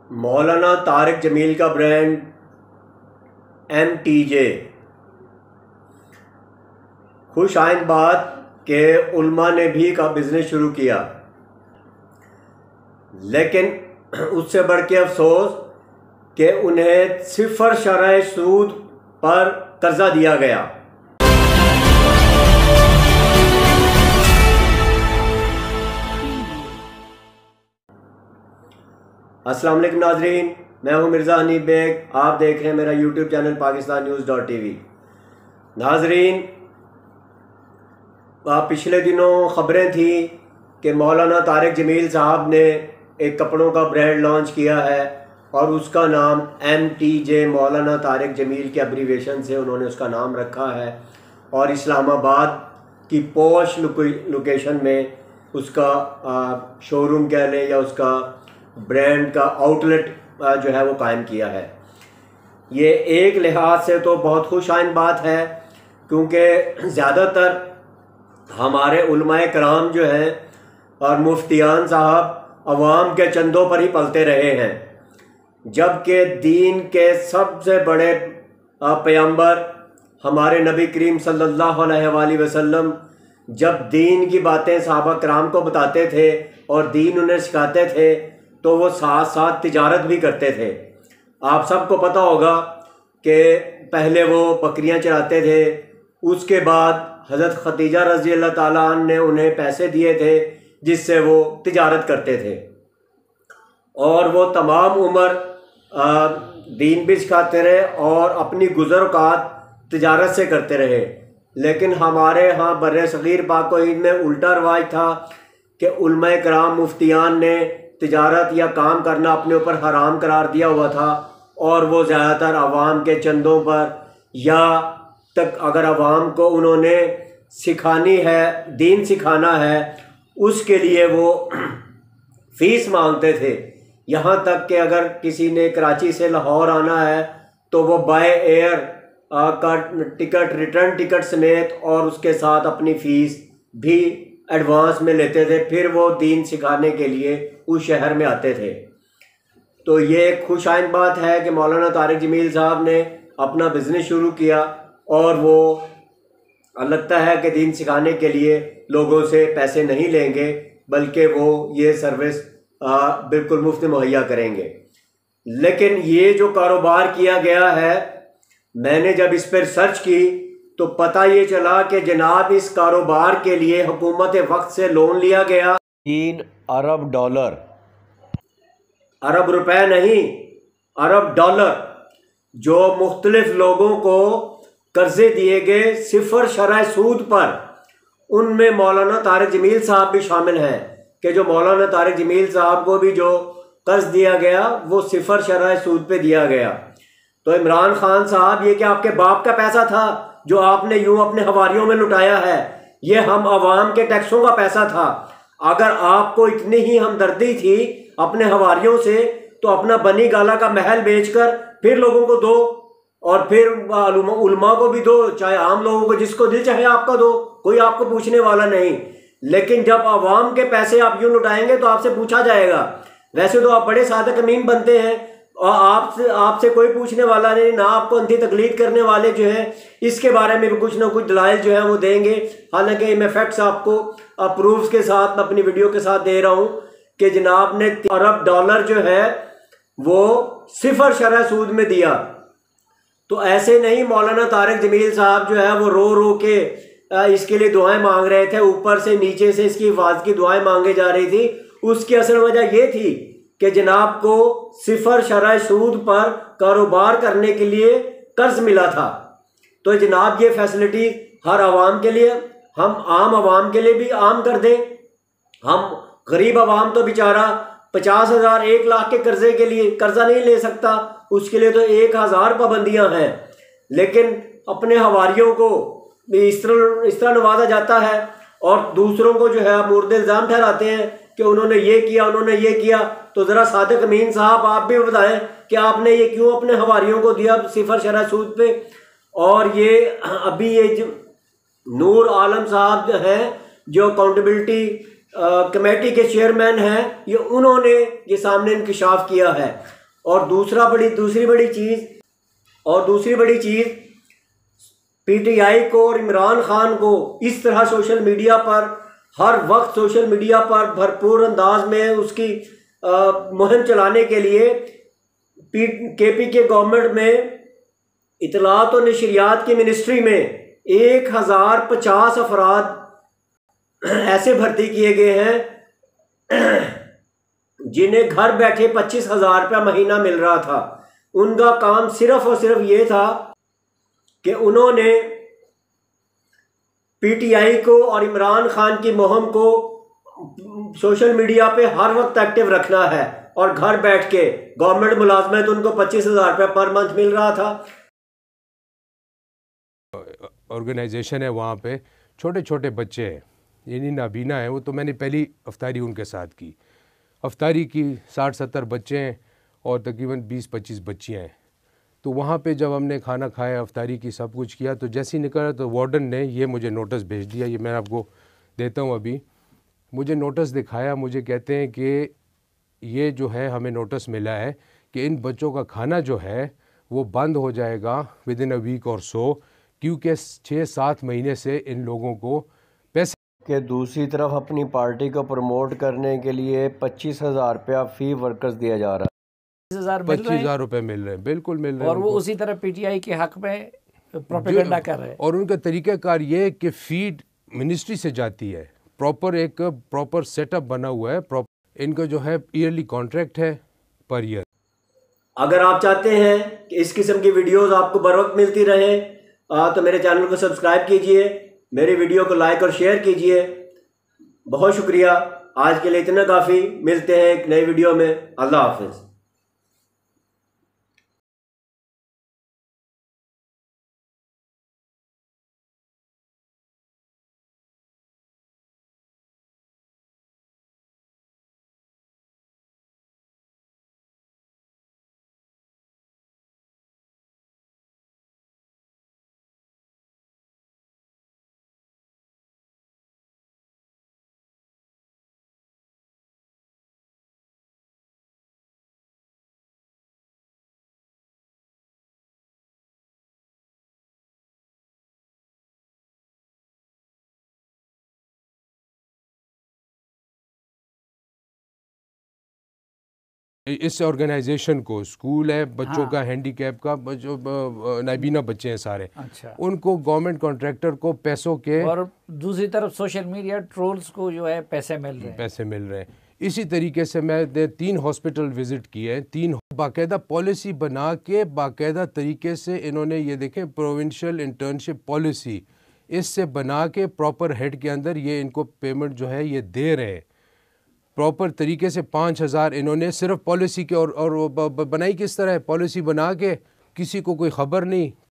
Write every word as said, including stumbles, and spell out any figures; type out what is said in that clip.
मौलाना तारिक जमील का brand M T जे। खुश आइंद बात कि उल्मा ने भी का बिज़नेस शुरू किया, लेकिन उससे बढ़ के अफसोस कि उन्हें सिफर शरह सूद पर कर्जा दिया गया। अस्सलाम वालेकुम नाजरीन, मैं हूं मिर्ज़ा हनीफ बेग। आप देख रहे हैं मेरा YouTube channel Pakistan news dot TV. नाजरीन, पिछले दिनों ख़बरें थी कि मौलाना तारिक जमील साहब ने एक कपड़ों का ब्रांड लॉन्च किया है और उसका नाम एम टी जे मौलाना तारिक जमील के एब्रीवेशन से उन्होंने उसका नाम रखा है और इस्लामाबाद की पॉश लोकेशन में उसका शोरूम कह लें या उसका ब्रांड का आउटलेट जो है वो कायम किया है। ये एक लिहाज से तो बहुत खुश आइंद बात है, क्योंकि ज़्यादातर हमारे उलमाए कराम जो हैं और मुफ्तियान साहब अवाम के चंदों पर ही पलते रहे हैं, जबकि दीन के सबसे बड़े पैगंबर हमारे नबी करीम सल्लल्लाहु अलैहि वसल्लम जब दीन की बातें सहाबा कराम को बताते थे और दीन उन्हें सिखाते थे तो वो साथ साथ तिजारत भी करते थे। आप सबको पता होगा कि पहले वो बकरियां चराते थे, उसके बाद हज़रत खदीजा रज़ी अल्लाह ताला अन्हा ने उन्हें पैसे दिए थे जिससे वो तिजारत करते थे और वो तमाम उम्र दीन भी सिखाते रहे और अपनी गुज़र-औक़ात तिजारत से करते रहे। लेकिन हमारे यहाँ बर्रे सग़ीर पाक व हिंद में उल्टा रवाज था कि उलमाए कराम मुफ्तियान ने तिजारत या काम करना अपने ऊपर हराम करार दिया हुआ था और वो ज़्यादातर आवाम के चंदों पर या तक अगर आवाम को उन्होंने सिखानी है, दीन सिखाना है, उसके लिए वो फ़ीस मांगते थे। यहाँ तक कि अगर किसी ने कराची से लाहौर आना है तो वो बाय एयर का टिकट, रिटर्न टिकट समेत और उसके साथ अपनी फ़ीस भी एडवांस में लेते थे, फिर वो दीन सिखाने के लिए उस शहर में आते थे। तो ये एक खुश आइंद बात है कि मौलाना तारिक जमील साहब ने अपना बिज़नेस शुरू किया और वो लगता है कि दीन सिखाने के लिए लोगों से पैसे नहीं लेंगे, बल्कि वो ये सर्विस बिल्कुल मुफ्त मुहैया करेंगे। लेकिन ये जो कारोबार किया गया है, मैंने जब इस पर सर्च की तो पता ये चला कि जनाब इस कारोबार के लिए हुकूमत वक्त से लोन लिया गया तीन अरब डॉलर, अरब रुपए नहीं, अरब डॉलर, जो मुख्तलिफ लोगों को कर्जे दिए गए सिफर शरह सूद पर। उनमें मौलाना तारिक जमील साहब भी शामिल हैं कि जो मौलाना तारिक जमील साहब को भी जो कर्ज दिया गया वो सिफर शरह सूद पे दिया गया। तो इमरान खान साहब, ये क्या आपके बाप का पैसा था जो आपने यूं अपने हवारियों में लुटाया है? ये हम आवाम के टैक्सों का पैसा था। अगर आपको इतनी ही हमदर्दी थी अपने हवारियों से तो अपना बनी गाला का महल बेचकर फिर लोगों को दो और फिर उलमा को भी दो, चाहे आम लोगों को, जिसको दिल चाहे आपका दो, कोई आपको पूछने वाला नहीं। लेकिन जब आवाम के पैसे आप यूं लुटाएंगे तो आपसे पूछा जाएगा। वैसे तो आप बड़े सादे कमीन बनते हैं और आपसे आपसे कोई पूछने वाला नहीं, ना आपको अंधी तकलीद करने वाले जो हैं इसके बारे में भी कुछ ना कुछ दलाइल जो है वो देंगे। हालांकि मैं फैक्ट्स आपको प्रूफ्स के साथ अपनी वीडियो के साथ दे रहा हूँ कि जनाब ने अरब डॉलर जो है वो सिफर शरह सूद में दिया। तो ऐसे नहीं मौलाना तारिक जमील साहब जो है वो रो रो के इसके लिए दुआएं मांग रहे थे, ऊपर से नीचे से इसकी हिफाजत की दुआएं मांगे जा रही थी। उसकी असल वजह ये थी कि जनाब को सिफर शरह सूद पर कारोबार करने के लिए कर्ज मिला था। तो जनाब ये फैसिलिटी हर आवाम के लिए, हम आम आवाम के लिए भी आम कर दें। हम गरीब आवाम तो बेचारा पचास हज़ार एक लाख के कर्जे के लिए कर्जा नहीं ले सकता, उसके लिए तो एक हज़ार पाबंदियाँ हैं। लेकिन अपने हवारियों को इस तरह इस तरह नवाजा जाता है और दूसरों को जो है आप मुर्द इल्ज़ाम ठहराते हैं कि उन्होंने ये किया, उन्होंने ये किया। तो ज़रा सादिक अमीन साहब आप भी बताएं कि आपने ये क्यों अपने हवारियों को दिया सिफर शरह सूद पे। और ये अभी ये जो नूर आलम साहब जो हैं जो अकाउंटेबिलिटी कमेटी के चेयरमैन हैं, ये उन्होंने ये सामने इंकशाफ किया है। और दूसरा बड़ी दूसरी बड़ी चीज़ और दूसरी बड़ी चीज़ पीटीआई को और इमरान खान को इस तरह सोशल मीडिया पर हर वक्त सोशल मीडिया पर भरपूर अंदाज में उसकी मुहिम चलाने के लिए पी के पी के गवर्नमेंट में इतलात और नशरियात की मिनिस्ट्री में एक हज़ार पचास अफराद ऐसे भर्ती किए गए हैं जिन्हें घर बैठे पच्चीस हज़ार रुपया महीना मिल रहा था। उनका काम सिर्फ और सिर्फ ये था कि उन्होंने पीटीआई को और इमरान खान की मुहिम को सोशल मीडिया पे हर वक्त एक्टिव रखना है, और घर बैठ के गवर्नमेंट मुलाजमत उनको पच्चीस हज़ार रुपया पर मंथ मिल रहा था। ऑर्गेनाइजेशन है, वहाँ पे छोटे छोटे बच्चे हैं, यानी नाबीना है वो, तो मैंने पहली अफ्तारी उनके साथ की। अफ्तारी की साठ सत्तर बच्चे हैं और तकरीबन बीस पच्चीस बच्चियाँ हैं। तो वहाँ पे जब हमने खाना खाया, अफ्तारी की, सब कुछ किया, तो जैसे ही निकला तो वार्डन ने ये मुझे नोटिस भेज दिया। ये मैं आपको देता हूँ अभी। मुझे नोटिस दिखाया, मुझे कहते हैं कि ये जो है हमें नोटिस मिला है कि इन बच्चों का खाना जो है वो बंद हो जाएगा विद इन अ वीक और सो, क्योंकि छः सात महीने से इन लोगों को पैसे के दूसरी तरफ अपनी पार्टी को प्रमोट करने के लिए पच्चीस हज़ार रुपया फी वर्कर्स दिया जा रहा है। पच्चीस हज़ार रुपये मिल रहे हैं, बिल्कुल मिल रहे हैं, और वो उसी तरह पीटीआई के हक में प्रोपेगेंडा कर रहे हैं। और उनका तरीक़ाकार ये है कि फीड मिनिस्ट्री से जाती है, प्रॉपर एक प्रॉपर सेटअप बना हुआ है, प्रॉपर इनका जो है ईयरली कॉन्ट्रैक्ट है पर ईयर। अगर आप चाहते हैं कि इस किस्म की वीडियोस आपको बर वक्त मिलती रहे तो मेरे चैनल को सब्सक्राइब कीजिए, मेरी वीडियो को लाइक और शेयर कीजिए। बहुत शुक्रिया, आज के लिए इतना काफ़ी। मिलते हैं एक नई वीडियो में। अल्लाह हाफिज़। इस ऑर्गेनाइजेशन को, स्कूल है बच्चों हाँ। का, हैंडीकैप का, बच्चों नाबीना बच्चे हैं सारे, अच्छा। उनको गवर्नमेंट कॉन्ट्रैक्टर को पैसों के, और दूसरी तरफ सोशल मीडिया ट्रोल्स को जो है पैसे मिल रहे हैं पैसे मिल रहे हैं। इसी तरीके से मैं तीन हॉस्पिटल विजिट किए, तीन बाकायदा पॉलिसी बना के, बाकायदा तरीके से इन्होंने ये देखें प्रोविंशियल इंटर्नशिप पॉलिसी इससे बना के प्रॉपर हेड के अंदर ये इनको पेमेंट जो है ये दे रहे हैं प्रॉपर तरीके से। पाँच हज़ार इन्होंने सिर्फ पॉलिसी के, और और बनाई किस तरह है, पॉलिसी बना के किसी को कोई ख़बर नहीं,